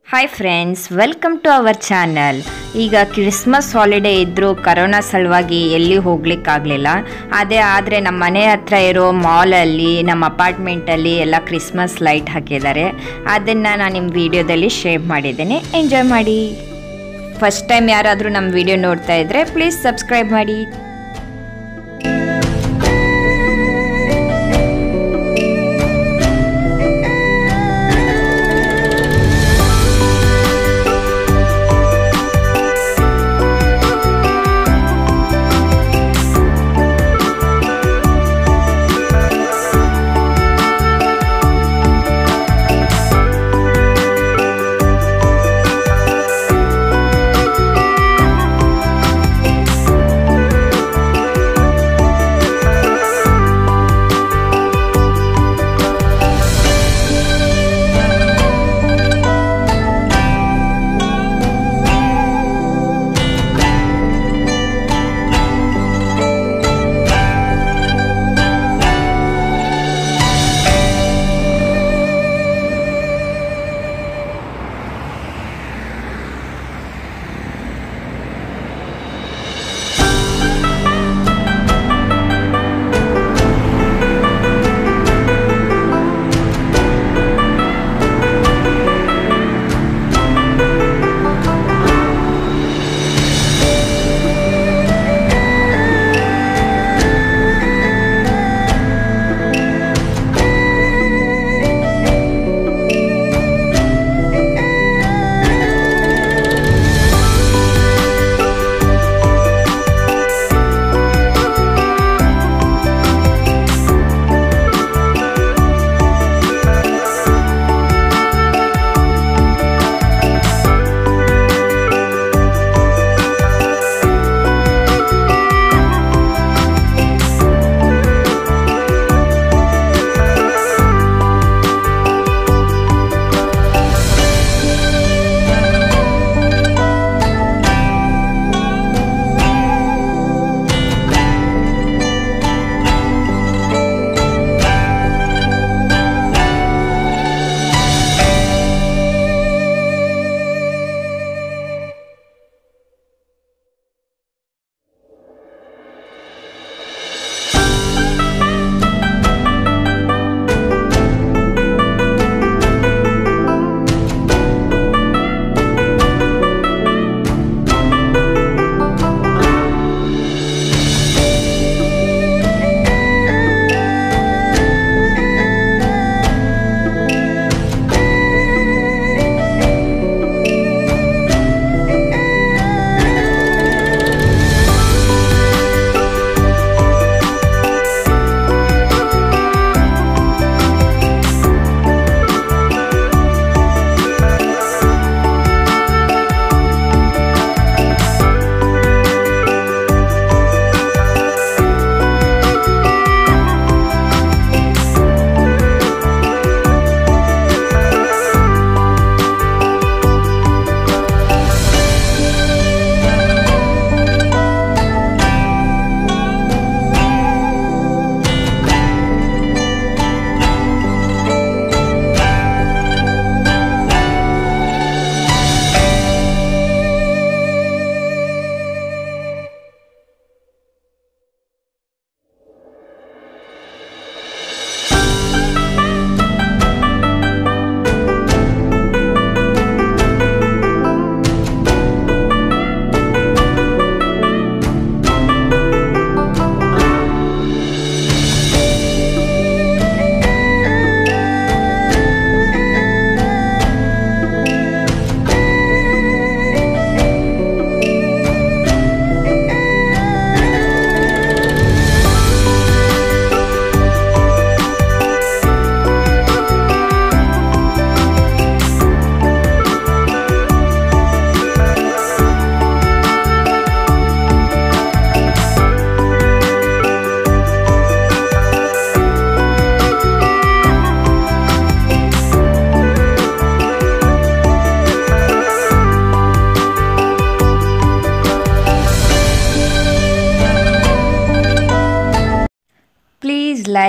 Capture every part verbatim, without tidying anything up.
Hi friends, welcome to our channel. ಈಗ Christmas holiday ಇದ್ದರೂ corona ಸಲುವಾಗಿ ಎಲ್ಲಿ ಹೋಗ್ಲಿಕ್ಕಾಗಲಿಲ್ಲ. ಅದೇ ಆದರೆ ನಮ್ಮ ಮನೆ ಹತ್ರ ಇರೋ ಮಾಲಲ್ಲಿ, ನಮ್ಮ ಅಪಾರ್ಟ್ಮೆಂಟಲ್ಲಿ ಎಲ್ಲ ಕ್ರಿಸ್ಮಸ್ ಲೈಟ್ ಹಾಕಿದ್ದಾರೆ. ಅದನ್ನು ನಾನು ನಿಮ್ಮ ವಿಡಿಯೋದಲ್ಲಿ ಶೇರ್ ಮಾಡಿದ್ದೇನೆ. ಎಂಜಾಯ್ ಮಾಡಿ. ಫಸ್ಟ್ ಟೈಮ್ ಯಾರಾದರೂ ನಮ್ಮ ವಿಡಿಯೋ ನೋಡ್ತಾ ಇದ್ದರೆ ಪ್ಲೀಸ್ ಸಬ್ಸ್ಕ್ರೈಬ್ ಮಾಡಿ.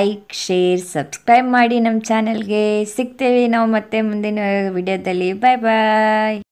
ಲೈಕ್ ಶೇರ್ ಸಬ್ಸ್ಕ್ರೈಬ್ ಮಾಡಿ ನಮ್ಮ ಚಾನಲ್ಗೆ. ಸಿಗ್ತೇವೆ ನಾವು ಮತ್ತೆ ಮುಂದಿನ ವಿಡಿಯೋದಲ್ಲಿ. ಬಾಯ್ ಬಾಯ್.